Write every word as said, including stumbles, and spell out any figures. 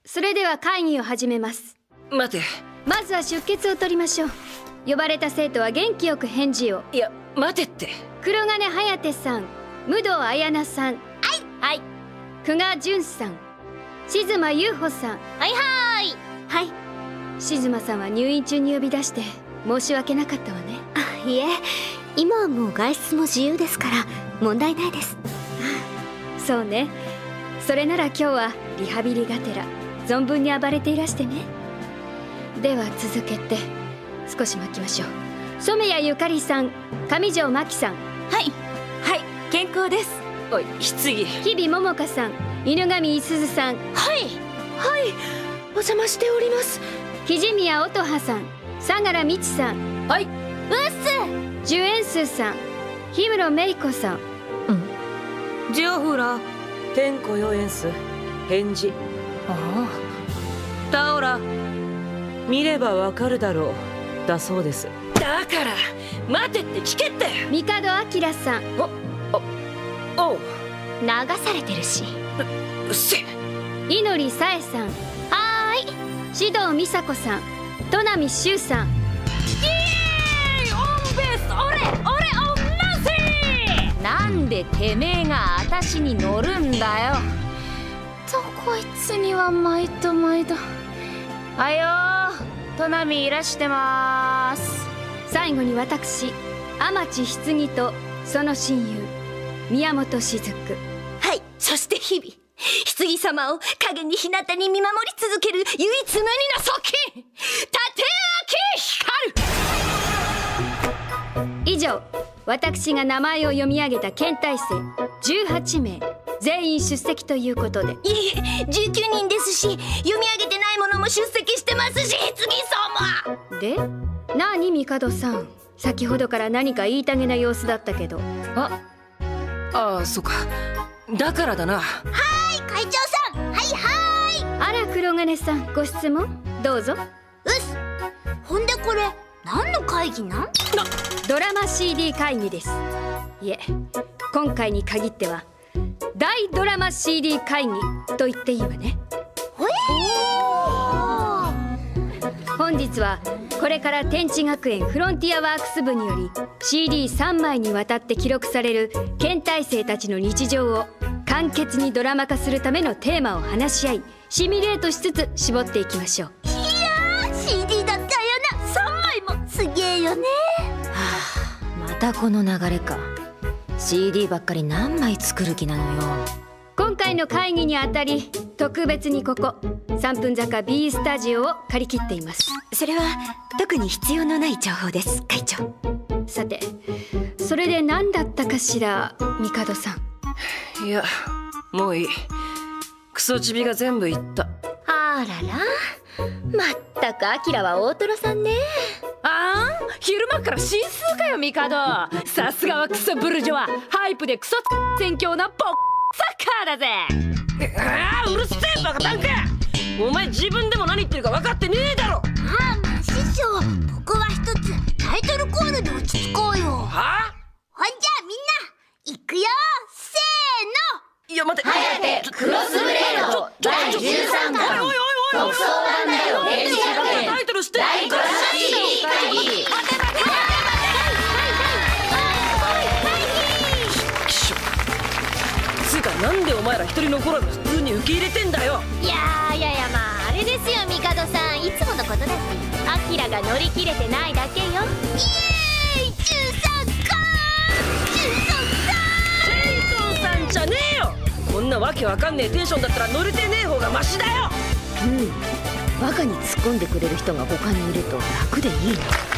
それでは会議を始めます。 待て。 まずは出欠を取りましょう。呼ばれた生徒は元気よく返事を。 いや、待てって。 黒金颯さん、武藤彩奈さん、はいはい久我淳さん、静間優穂さん、 はいはーいはい。静間さんは入院中に呼び出して申し訳なかったわね。 あ、いえ、今はもう外出も自由ですから問題ないです。 そうね。それなら今日はリハビリがてら存分に暴れていらしてね。では続けて少し巻きましょう。染谷ゆかりさん、上条真希さん、 はいはい健康です。 おい、棺。 日々桃香さん、犬神いすずさん、 はいはいお邪魔しております。 木宮音羽さん、相良美智さん、 はい。 うっすジュエンスーさん、氷室芽衣子さん、 うんジオフラ天子よエンス返事。 ああタオラ見ればわかるだろうだそうです。だから待てって聞けって。 帝明さん、 おおおう流されてるし。 うっせ。 井森さえさん、 はーい獅童美佐子さん、砺波修さん。 イエーイオンベース俺俺オンナンシー。なんでてめえが私に乗るんだよ。とこいつには毎度毎度。はよー砺波いらしてまーす。 最後に私天地棺とその親友宮本雫。 はい、そして日々棺様を影に日向に見守り続ける唯一無二の側近立明光。 以上、私が名前を読み上げた県大生じゅうはちめい全員出席ということで。 いえ、じゅうきゅうにんですし読み上げてないものも出席してますし、棺様。 で、なに帝さん、先ほどから何か言いたげな様子だったけど。 あああ、そっか。だからだな。 はい、会長さん。はいはあら黒金さん、ご質問どうぞ。 ーい。うっす。ほんでこれ何の会議なん？ ドラマ シーディー 会議です。いえ、今回に限っては大ドラマ シーディー 会議と言っていいわね。本日はこれから天地学園フロンティアワークス部により シーディーさん 枚にわたって記録される県大生たちの日常を簡潔にドラマ化するためのテーマを話し合い、シミュレートしつつ絞っていきましょう。 いやー シーディー だってあやなさんまいもすげえよね。 はあ、またこの流れか。 シーディー ばっかり何枚作る気なのよ。 今回の会議にあたり特別にここ三分坂 B スタジオを借り切っています。 それは特に必要のない情報です、会長。 さて、それで何だったかしら帝さん。 いや、もういい。クソチビが全部言った。 あらら、まったくアキラは大トロさんね。 ああ、昼間から神数かよ帝。さすがはクソブルジョワ、ハイプでクソ宣教なボッサッカーだぜ。 ああ、うるせえバカタンク。お前自分でも何言ってるか分かってねえだろ。 はあ、まあ師匠、ここは一つタイトルコールで落ち着こうよ。 はあ、 ほんじゃあみんな行くよ、せーの。 いや待て。 颯クロスブレードだいじゅうさんかんおいおいおいおい、 特捜版だよ天地学園タイトルして大ドラマ シーディー 会議。 つうか、なんでお前ら一人残らず普通に受け入れてんだよ。 いやーいやいや、まああれですよ帝さん、いつものことだし、アキラが乗り切れてないだけよ。イエーイじゅうさんかんじゅうさんかん。 ジェイソンさんじゃねえよ。こんなわけわかんねえテンションだったら乗れてねえ方がマシだよ。 うん、バカに突っ込んでくれる人が他にいると楽でいいの。